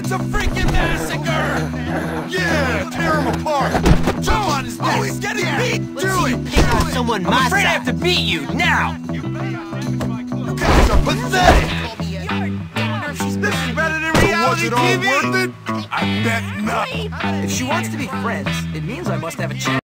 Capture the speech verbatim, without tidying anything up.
It's a freaking massacre! Yeah, tear him apart! Jump on his neck! Oh, he's getting beat! Let's see you pick on someone my I'm afraid I size. have to beat you, now! You guys are pathetic! This is better than So was reality it all T V! worth it? I bet not. If she wants to be friends, it means I must have a chance.